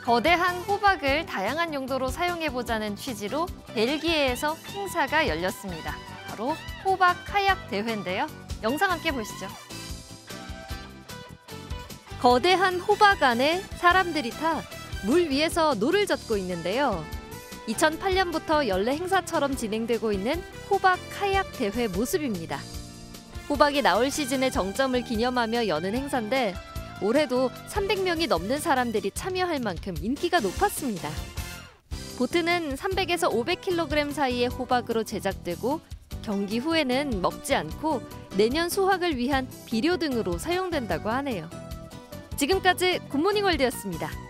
거대한 호박을 다양한 용도로 사용해보자는 취지로 벨기에에서 행사가 열렸습니다. 바로 호박 카약 대회인데요. 영상 함께 보시죠. 거대한 호박 안에 사람들이 타 물 위에서 노를 젓고 있는데요. 2008년부터 연례 행사처럼 진행되고 있는 호박 카약 대회 모습입니다. 호박이 나올 시즌의 정점을 기념하며 여는 행사인데 올해도 300명이 넘는 사람들이 참여할 만큼 인기가 높았습니다. 보트는 300에서 500kg 사이의 호박으로 제작되고 경기 후에는 먹지 않고 내년 수확을 위한 비료 등으로 사용된다고 하네요. 지금까지 굿모닝 월드였습니다.